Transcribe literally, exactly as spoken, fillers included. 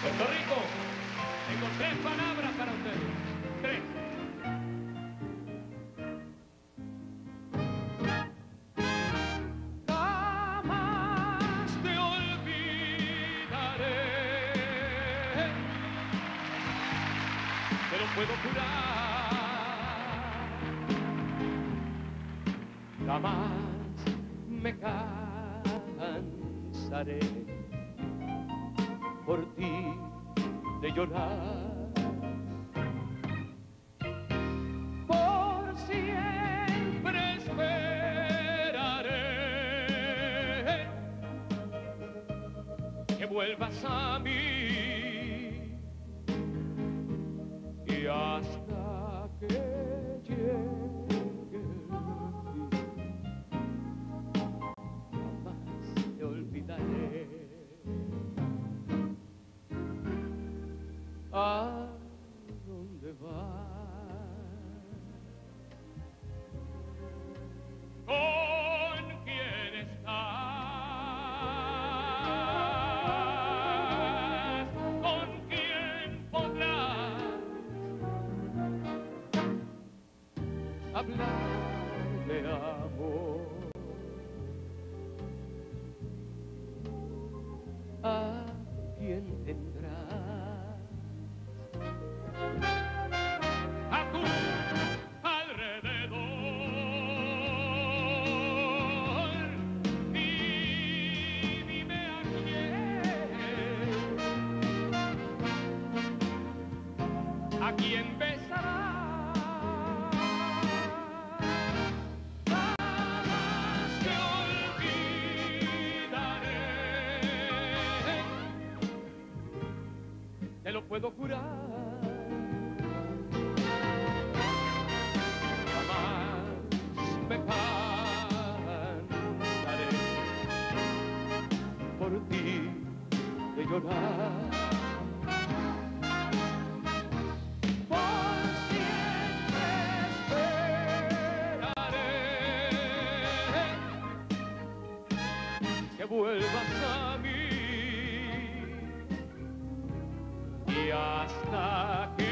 Puerto Rico, tengo tres palabras para ustedes. Tres. Jamás te olvidaré. Te lo puedo jurar. Jamás me cansaré por ti de llorar. Por siempre esperaré que vuelvas a mí y hasta que llegue el fin jamás te olvidaré. ¿A dónde vas? ¿Con quién estás? ¿Con quién podrás hablar de amor? ¿A quién tendrás a tu alrededor? Y dime a quién, a quién besarás. Jamás te olvidaré, te lo puedo jurar. Me cansaré por ti de llorar. Por siempre esperaré que vuelvas a mí y hasta que